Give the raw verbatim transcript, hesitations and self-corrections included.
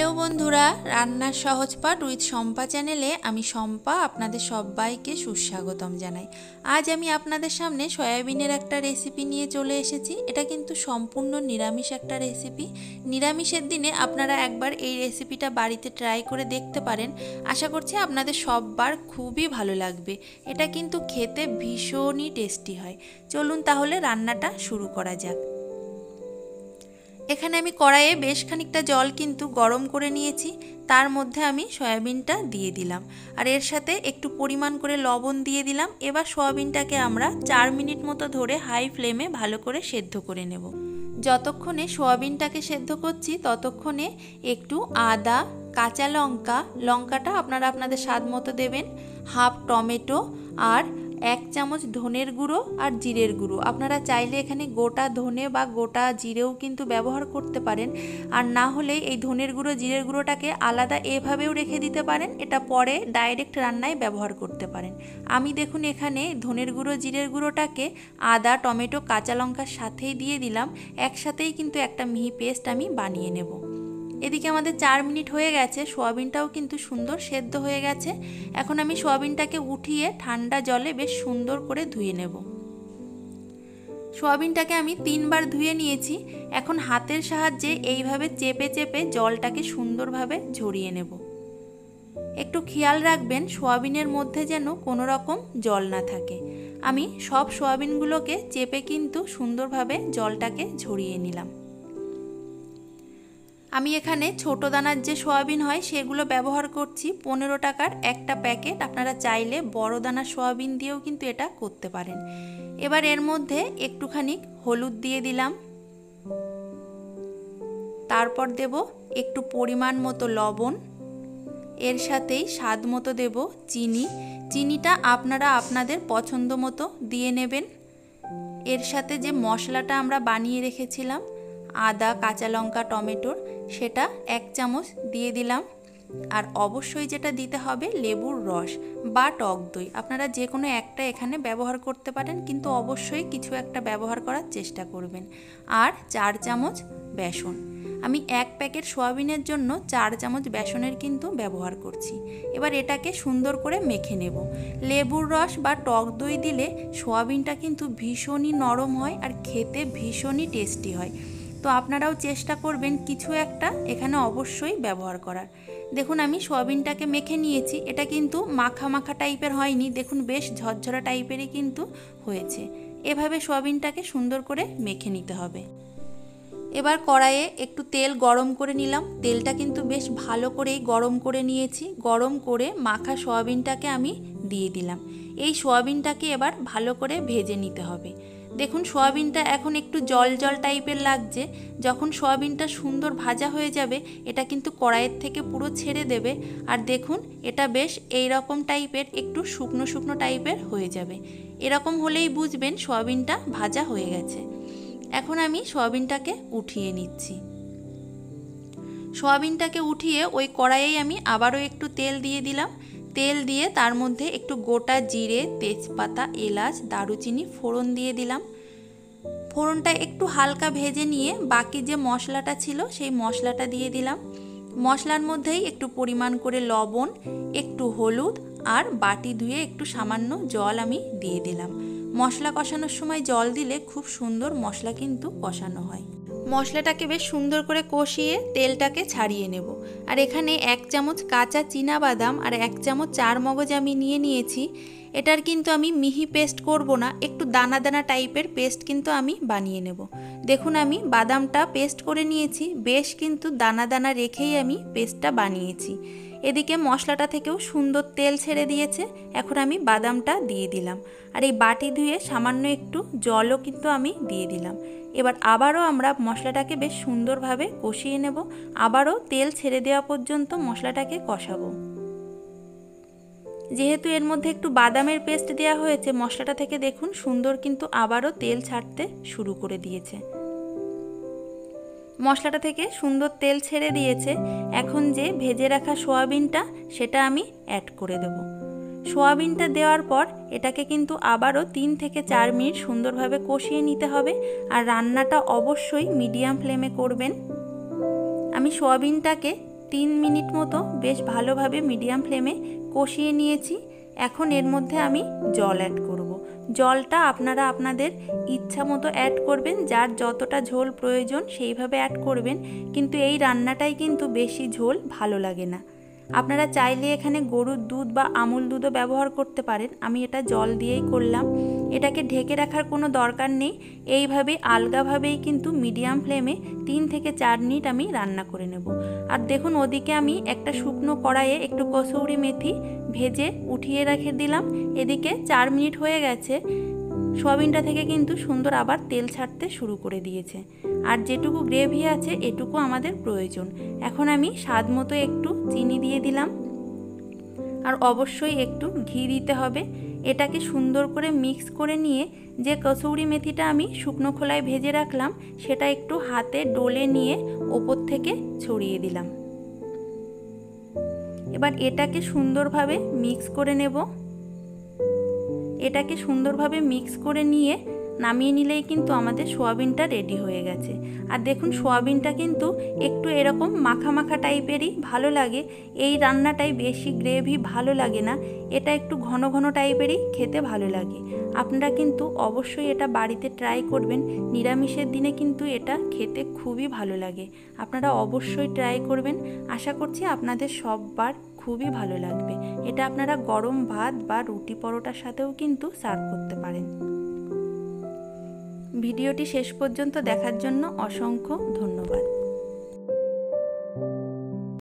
Hello बंधुरा रान्नार सहज पाठ उइथ सम्पा चैनेले आमी सम्पा आपनादेर सब्बाइके सुस्वागतम जानाई। आज आमी आपनादेर सामने सयाबिनेर एकटा रेसिपि निये चले एसेछि। एटा किन्तु सम्पूर्ण निरामिष एकटा रेसिपि। निरामिषेर दिने आपनारा एकबार एई रेसिपिटा बाड़ीते ट्राई करे देखते पारेन। आशा करछि आपनादेर सबबार खूबई भालो लागबे। एटा किन्तु खेते भीषणই टेस्टी हय। चलुन ताहले रान्नाटा शुरू करा जाक। एखाने आमी कड़ाइये बेश खानिकटा जल किन्तु गरम करे नियेछि। तार मध्य आमी सयाबिनटा दिये दिलाम और एर साथे एकटू परिमाण करे लवण दिये दिलाम। एबार सयाबिनटाके आमरा चार मिनिट मतो धरे हाई फ्लेमे भालो करे सेদ্ধ करे नेब। যতক্ষণে সয়াবিনটাকে সেদ্ধ করছি ততক্ষণে একটু আদা, কাঁচা লঙ্কা, লঙ্কাটা আপনারা আপনাদের স্বাদ মতো দেবেন, হাফ টমেটো আর এক চামচ ধনের গুঁড়ো আর জিরের গুঁড়ো। আপনারা চাইলে এখানে গোটা ধনে বা গোটা জিরেও কিন্তু ব্যবহার করতে পারেন, আর না হলে এই ধনের গুঁড়ো জিরের গুঁড়োটাকে আলাদা এভাবেও রেখে দিতে পারেন, এটা পরে ডাইরেক্ট রান্নায় ব্যবহার করতে পারেন। আমি দেখুন এখানে ধনের গুঁড়ো জিরের গুঁড়োটাকে আদা, টমেটো, কাঁচা লঙ্কার সাথেই দিয়ে দিলাম। একসাথেই কিন্তু একটা মিহি পেস্ট আমি বানিয়ে নেব। এদিকে আমাদের চার মিনিট হয়ে গেছে, সোয়াবিনটাও কিন্তু সুন্দর সেদ্ধ হয়ে গেছে। এখন আমি সোয়াবিনটাকে উঠিয়ে ঠান্ডা জলে বেশ সুন্দর করে ধুয়ে নেব। সোয়াবিনটাকে আমি তিনবার ধুয়ে নিয়েছি। এখন হাতের সাহায্যে এইভাবে চেপে চেপে জলটাকে সুন্দরভাবে ঝরিয়ে নেব। একটু খেয়াল রাখবেন সোয়াবিনের মধ্যে যেন কোনো রকম জল না থাকে। আমি সব সোয়াবিনগুলোকে চেপে কিন্তু সুন্দরভাবে জলটাকে ঝরিয়ে নিলাম। আমি এখানে ছোট দানার যে সোয়াবিন হয় সেগুলো ব্যবহার করছি। পনেরো টাকার একটা প্যাকেট। আপনারা চাইলে বড় দানার সোয়াবিন দিয়েও কিন্তু এটা করতে পারেন। এবার এর মধ্যে একটুখানি হলুদ দিয়ে দিলাম, তারপর দেব একটু পরিমাণ মতো লবণ, এর সাথেই স্বাদ মতো দেব চিনি। চিনিটা আপনারা আপনাদের পছন্দ মতো দিয়ে নেবেন। এর সাথে যে মশলাটা আমরা বানিয়ে রেখেছিলাম আদা, কাঁচা লঙ্কা, টমেটোর, সেটা এক চামচ দিয়ে দিলাম। আর অবশ্যই যেটা দিতে হবে লেবুর রস বা টক দই। আপনারা যে কোনো একটা এখানে ব্যবহার করতে পারেন, কিন্তু অবশ্যই কিছু একটা ব্যবহার করার চেষ্টা করবেন। আর চার চামচ বেসন। আমি এক প্যাকেট সোয়াবিনের জন্য চার চামচ বেসনের কিন্তু ব্যবহার করছি। এবার এটাকে সুন্দর করে মেখে নেব। লেবুর রস বা টক দই দিলে সোয়াবিনটা কিন্তু ভীষণই নরম হয় আর খেতে ভীষণই টেস্টি হয়। তো আপনারাও চেষ্টা করবেন কিছু একটা এখানে অবশ্যই ব্যবহার করার। দেখুন আমি সোয়াবিনটাকে মেখে নিয়েছি। এটা কিন্তু মাখা মাখা টাইপের হয়নি, দেখুন বেশ ঝরঝরা টাইপেরই কিন্তু হয়েছে। এভাবে সোয়াবিনটাকে সুন্দর করে মেখে নিতে হবে। এবার কড়াইয়ে একটু তেল গরম করে নিলাম। তেলটা কিন্তু বেশ ভালো করেই গরম করে নিয়েছি। গরম করে মাখা সোয়াবিনটাকে আমি দিয়ে দিলাম। এই সোয়াবিনটাকে এবার ভালো করে ভেজে নিতে হবে। দেখুন সোয়াবিনটা এখন একটু জল জল টাইপের লাগছে। যখন সোয়াবিনটা সুন্দর ভাজা হয়ে যাবে এটা কিন্তু কড়াইয়ের থেকে পুরো ছেড়ে দেবে। আর দেখুন এটা বেশ এই রকম টাইপের একটু শুকনো শুকনো টাইপের হয়ে যাবে। এরকম হলেই বুঝবেন সোয়াবিনটা ভাজা হয়ে গেছে। এখন আমি সোয়াবিনটাকে উঠিয়ে নিচ্ছি। সোয়াবিনটাকে উঠিয়ে ওই কড়াইয়ে আমি আবারও একটু তেল দিয়ে দিলাম। তেল দিয়ে তার মধ্যে একটু গোটা জিরে, তেজপাতা, এলাচ, দারুচিনি ফোড়ন দিয়ে দিলাম। ফোড়নটা একটু হালকা ভেজে নিয়ে বাকি যে মশলাটা ছিল সেই মশলাটা দিয়ে দিলাম। মশলার মধ্যেই একটু পরিমাণ করে লবণ, একটু হলুদ আর বাটি ধুয়ে একটু সামান্য জল আমি দিয়ে দিলাম। মশলা কষানোর সময় জল দিলে খুব সুন্দর মশলা কিন্তু কষানো হয়। মশলাটাকে বেশ সুন্দর করে কষিয়ে তেলটাকে ছাড়িয়ে নেব। আর এখানে এক চামচ কাঁচা চীনা বাদাম আর এক চামচ চার মগজ আমি নিয়ে নিয়েছি। এটার কিন্তু আমি মিহি পেস্ট করব না, একটু দানা দানা টাইপের পেস্ট কিন্তু আমি বানিয়ে নেব। দেখুন আমি বাদামটা পেস্ট করে নিয়েছি, বেশ কিন্তু দানা দানা রেখেই আমি পেস্টটা বানিয়েছি। এদিকে মশলাটা থেকেও সুন্দর তেল ছেড়ে দিয়েছে। এখন আমি বাদামটা দিয়ে দিলাম আর এই বাটি ধুয়ে সামান্য একটু জলও কিন্তু আমি দিয়ে দিলাম। এবার আবারও আমরা মশলাটাকে বেশ সুন্দরভাবে কষিয়ে নেব। আবারও তেল ছেড়ে দেওয়া পর্যন্ত মশলাটাকে কষাবো। যেহেতু এর মধ্যে একটু বাদামের পেস্ট দেওয়া হয়েছে মশলাটা থেকে দেখুন সুন্দর কিন্তু আবারও তেল ছাড়তে শুরু করে দিয়েছে। মশলাটা থেকে সুন্দর তেল ছেড়ে দিয়েছে। এখন যে ভেজে রাখা সোয়াবিনটা সেটা আমি অ্যাড করে দেব। সোয়াবিনটা দেওয়ার পর এটাকে কিন্তু আবারও তিন থেকে চার মিনিট সুন্দরভাবে কষিয়ে নিতে হবে। আর রান্নাটা অবশ্যই মিডিয়াম ফ্লেমে করবেন। আমি সোয়াবিনটাকে তিন মিনিট মতো বেশ ভালোভাবে মিডিয়াম ফ্লেমে কষিয়ে নিয়েছি। এখন এর মধ্যে আমি জল অ্যাড করব। জলটা আপনারা আপনাদের ইচ্ছা মতো অ্যাড করবেন, যার যতটা ঝোল প্রয়োজন সেইভাবে অ্যাড করবেন, কিন্তু এই রান্নাটাই কিন্তু বেশি ঝোল ভালো লাগে না। আপনারা চাইলে এখানে গরুর দুধ বা আমুল দুধও ব্যবহার করতে পারেন, আমি এটা জল দিয়েই করলাম। এটাকে ঢেকে রাখার কোনো দরকার নেই, এইভাবে আলগাভাবেই কিন্তু মিডিয়াম ফ্লেমে তিন থেকে চার মিনিট আমি রান্না করে নেব। আর দেখুন ওদিকে আমি একটা শুকনো কড়াইয়ে একটু কসৌরি মেথি ভেজে উঠিয়ে রেখে দিলাম। এদিকে চার মিনিট হয়ে গেছে, সয়াবিনটা থেকে কিন্তু সুন্দর আবার তেল ছাড়তে শুরু করে দিয়েছে। আর যেটুকু গ্রেভি আছে এটুকু আমাদের প্রয়োজন। এখন আমি স্বাদ মতো একটু চিনি দিয়ে দিলাম, আর অবশ্যই একটু ঘি দিতে হবে। এটাকে সুন্দর করে মিক্স করে নিয়ে যে কসৌরি মেথিটা আমি শুকনো খোলায় ভেজে রাখলাম সেটা একটু হাতে ডলে নিয়ে ওপর থেকে ছড়িয়ে দিলাম। এবার এটাকে সুন্দরভাবে মিক্স করে নেব। এটাকে সুন্দরভাবে মিক্স করে নিয়ে নামিয়ে নিলেই কিন্তু আমাদের সোয়াবিনটা রেডি হয়ে গেছে। আর দেখুন সোয়াবিনটা কিন্তু একটু এরকম মাখা মাখা টাইপেরই ভালো লাগে, এই রান্নাটাই বেশি গ্রেভি ভালো লাগে না, এটা একটু ঘন ঘন টাইপেরই খেতে ভালো লাগে। আপনারা কিন্তু অবশ্যই এটা বাড়িতে ট্রাই করবেন, নিরামিষের দিনে কিন্তু এটা খেতে খুবই ভালো লাগে। আপনারা অবশ্যই ট্রাই করবেন, আশা করছি আপনাদের সববার খুবই ভালো লাগবে। এটা আপনারা গরম ভাত বা রুটি পরোটার সাথেও কিন্তু সার্ভ করতে পারেন। ভিডিওটি শেষ পর্যন্ত দেখার জন্য অসংখ্য ধন্যবাদ।